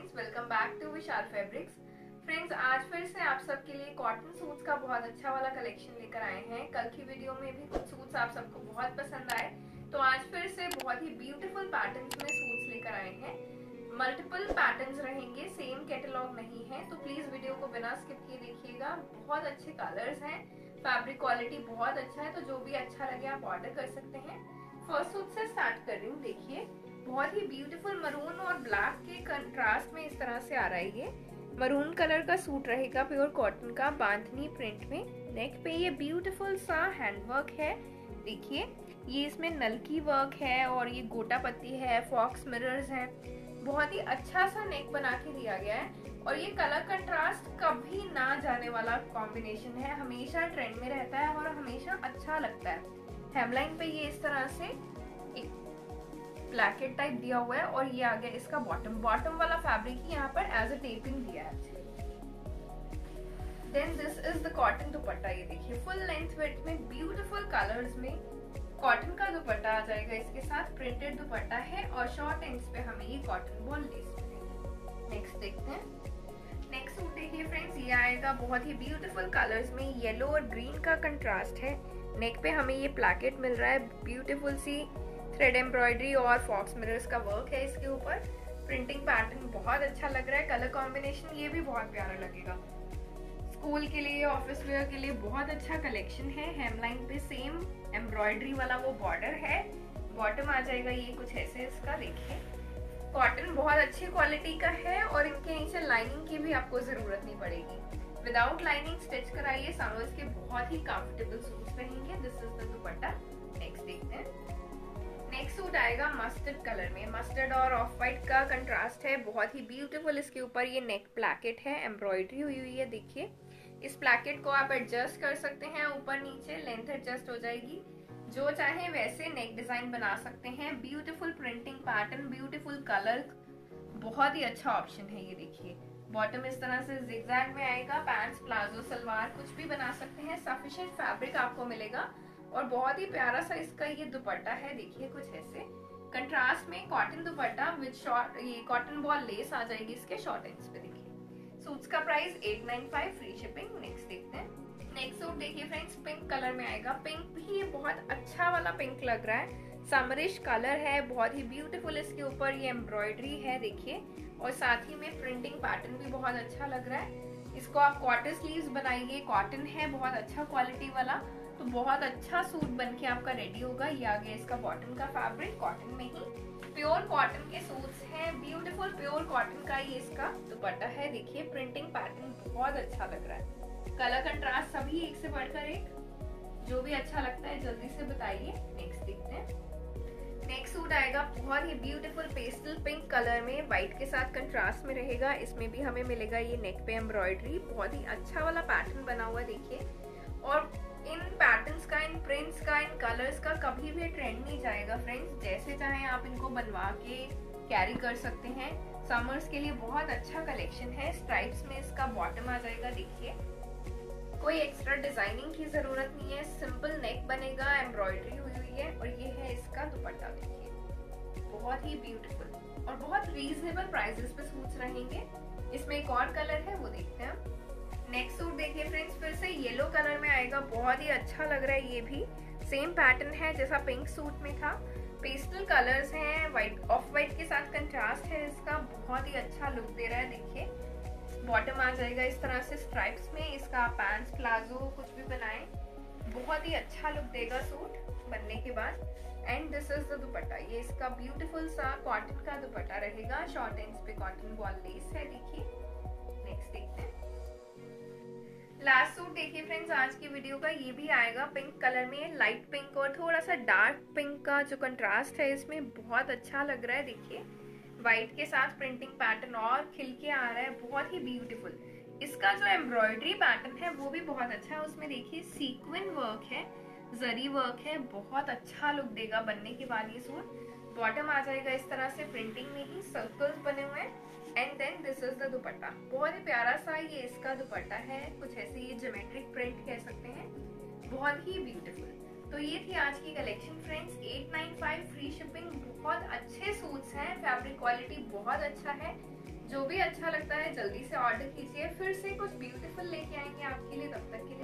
Friends, welcome back to Vishal fabrics. Friends, आज फिर से आप सबके लिए कॉटन सूट्स का बहुत अच्छा वाला कलेक्शन लेकर आए हैं। कल की वीडियो में भी कुछ सूट्स आप सबको बहुत पसंद आए, तो आज फिर से बहुत ही ब्यूटीफुल पैटर्न्स में सूट्स लेकर आए हैं। मल्टीपल पैटर्न्स रहेंगे, सेम कैटलॉग नहीं है, तो प्लीज वीडियो को बिना स्किप किए देखिएगा। बहुत अच्छे कलर्स हैं, फैब्रिक क्वालिटी बहुत अच्छा है, तो जो भी अच्छा लगे आप ऑर्डर कर सकते हैं। फर्स्ट सूट से स्टार्ट कर रही हूँ। देखिए, बहुत ही ब्यूटीफुल मरून और ब्लैक के कंट्रास्ट में इस तरह से आ रहा है। ये मरून कलर का सूट रहेगा, प्योर कॉटन का, बांधनी प्रिंट में। नेक पे ये ब्यूटीफुल सा हैंडवर्क है। देखिए, ये इसमें नलकी वर्क है और ये गोटा पत्ती है, फॉक्स मिरर्स है। बहुत ही अच्छा सा नेक बना के दिया गया है और ये कलर कंट्रास्ट कभी ना जाने वाला कॉम्बिनेशन है, हमेशा ट्रेंड में रहता है और हमेशा अच्छा लगता है। हेमलाइन पे ये इस तरह से एक ब्लैकेट टाइप दिया हुआ है और ये आ गया इसका बॉटम वाला फैब्रिक ही यहाँ पर एज अ टेपिंग दिया है। Then this is the cotton dupatta. ये देखिए, फुल लेंथ विड्थ में ब्यूटीफुल कलर्स में कॉटन का दुपट्टा आ जाएगा। इसके साथ प्रिंटेड दुपट्टा है और शॉर्ट एंड्स पे हमें ये कॉटन बॉल लेस मिलेगी। नेक्स्ट देखते हैं। नेक्स्ट सूट देखिए फ्रेंड्स, ये आएगा बहुत ही ब्यूटीफुल कलर्स में, येलो और ग्रीन का कंट्रास्ट है। नेक पे हमें ये प्लैकेट मिल रहा है, ब्यूटीफुल सी थ्रेड एम्ब्रॉयडरी और फॉक्स मिरर्स का वर्क है इसके ऊपर। प्रिंटिंग पैटर्न बहुत अच्छा लग रहा है, कलर कॉम्बिनेशन ये भी बहुत प्यारा लगेगा। स्कूल के लिए, ऑफिस वेयर के लिए बहुत अच्छा कलेक्शन है। हेमलाइन पे सेम एम्ब्रॉयडरी वाला वो बॉर्डर है। बॉटम आ जाएगा ये कुछ ऐसे इसका। देखिए, कॉटन बहुत अच्छी क्वालिटी का है और इनके नीचे लाइनिंग की भी आपको जरूरत नहीं पड़ेगी। विदाउट लाइनिंग स्टिच कराइए, समर्स के बहुत ही कंफर्टेबल सूट्स रहेंगे। This is the dupatta. Next देखते हैं। नेक्स्ट सूट आएगा मस्टर्ड कलर में। मस्टर्ड और ऑफ वाइट का कंट्रास्ट है, बहुत ही ब्यूटीफुल। इसके ऊपर ये नेक प्लैकेट है, एम्ब्रॉयडरी हुई हुई है। देखिए, इस प्लैकेट को आप एडजस्ट कर सकते हैं, ऊपर नीचे लेंथ एडजस्ट हो जाएगी। जो चाहे वैसे नेक डिजाइन बना सकते हैं। Beautiful printing pattern, beautiful colour, बहुत ही अच्छा ऑप्शन है। ये देखिए, बॉटम इस तरह से जिगजैग में आएगा। पैंट्स, प्लाजो, सलवार कुछ भी बना सकते हैं। सफिशिएंट फैब्रिक आपको मिलेगा और बहुत ही प्यारा सा इसका ये दुपट्टा है। देखिए, कुछ ऐसे कंट्रास्ट में कॉटन दुपट्टा विद शॉर्ट ये कॉटन बॉल लेस आ जाएगी इसके शॉर्ट एंड्स पे। देखिए, सूट्स का प्राइस 895, फ्री शिपिंग। नेक्स्ट देखते हैं। नेक्स्ट सूट देखिए फ्रेंड्स, पिंक कलर में आएगा। पिंक भी बहुत अच्छा वाला पिंक लग रहा है, समरिश कलर है, बहुत ही ब्यूटीफुल। इसके ऊपर ये एम्ब्रॉयडरी है देखिए, और साथ ही में प्रिंटिंग पैटर्न भी बहुत अच्छा लग रहा है। इसको आप क्वार्टर स्लीव्स बनाइए, कॉटन है बहुत अच्छा क्वालिटी वाला, तो बहुत अच्छा सूट बनके आपका रेडी होगा। ये आ गया इसका बॉटम का फैब्रिक, कॉटन में ही। प्योर कॉटन के सूट्स हैं, ब्यूटीफुल प्योर कॉटन का ये इसका दुपट्टा है। देखिए, प्रिंटिंग पैटर्न बहुत अच्छा लग रहा है, कलर कंट्रास्ट सभी एक से बढ़कर एक। जो भी अच्छा लगता है जल्दी से बताइए। नेक्स्ट देखते हैं। नेक्स्ट सूट आएगा बहुत ही ब्यूटीफुल पेस्टल पिंक कलर में, व्हाइट के साथ कंट्रास्ट में रहेगा। इसमें भी हमें मिलेगा ये नेक पे एम्ब्रॉयडरी, बहुत ही अच्छा वाला पैटर्न बना हुआ। देखिए, और इन पैटर्न्स का, इन प्रिंट्स का, इन कलर्स का कभी भी ट्रेंड नहीं जाएगा फ्रेंड्स। जैसे चाहे आप इनको बनवा के कैरी कर सकते हैं। समर्स के लिए बहुत अच्छा कलेक्शन है। स्ट्राइप्स में इसका बॉटम आ जाएगा। देखिए, कोई एक्स्ट्रा डिजाइनिंग की जरूरत नहीं है, सिंपल नेक बनेगा, एम्ब्रॉयडरी हुई हुई है और ये है इसका दुपट्टा। देखिए, बहुत ही ब्यूटीफुल और बहुत रीजनेबल प्राइसेस पे सूट्स रहेंगे। इसमें एक और कलर है, वो देखते हैं। नेक्स्ट सूट देखिए फ्रेंड्स, फिर से येलो कलर में आएगा, बहुत ही अच्छा लग रहा है। ये भी सेम पैटर्न है जैसा पिंक सूट में था। पेस्टल कलर्स हैं, व्हाइट ऑफ व्हाइट के साथ कंट्रास्ट है इसका, बहुत ही अच्छा लुक दे रहा है। देखिए, बॉटम आ जाएगा इस तरह से स्ट्राइप्स में। इसका पैंट्स, प्लाजो कुछ भी बनाएं, बहुत ही अच्छा लुक देगा सूट बनने के बाद। And this is the dupatta. ये इसका ब्यूटीफुल सा कॉटन का दुपट्टा रहेगा, शॉर्ट एंड्स पे कॉटन बॉल लेस है। देखिए, नेक्स्ट देखते हैं। लास्ट सूट देखिए फ्रेंड्स आज की वीडियो का, ये भी आएगा पिंक कलर में। लाइट पिंक और थोड़ा सा डार्क पिंक का जो कंट्रास्ट है इसमें बहुत अच्छा लग रहा है। देखिए, व्हाइट के साथ प्रिंटिंग पैटर्न और खिल के आ रहा है, बहुत ही ब्यूटीफुल। इसका जो एम्ब्रॉयडरी पैटर्न है वो भी बहुत अच्छा है। उसमें देखिए सीक्वेंस वर्क है, जरी वर्क है, बहुत अच्छा लुक देगा बनने के बाद ये सूट। बॉटम आ जाएगा इस तरह से, प्रिंटिंग में ही सर्कल्स बने हुए हैं। And then this is the dupatta, बहुत ही प्यारा सा ये इसका दुपट्टा है, कुछ ऐसे ये ज्योमेट्रिक प्रिंट कह सकते हैं, बहुत ही ब्यूटीफुल। तो ये थी आज की कलेक्शन फ्रेंड्स, 895 फ्री शिपिंग। बहुत अच्छे सूट्स हैं, फैब्रिक क्वालिटी बहुत अच्छा है। जो भी अच्छा लगता है जल्दी से ऑर्डर कीजिए। फिर से कुछ ब्यूटीफुल लेके आएंगे आपके लिए, तब तक के लिए